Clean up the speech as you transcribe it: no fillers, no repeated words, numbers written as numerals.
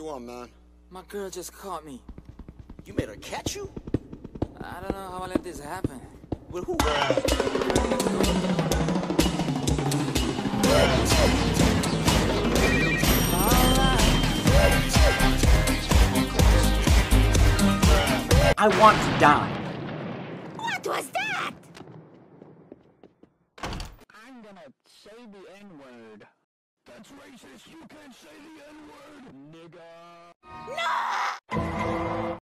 Go on, man. My girl just caught me. You made her catch you? I don't know how I let this happen. With who? I want to die. What was that? I'm gonna say the N-word. That's racist. You can't say the N-word, nigga. No!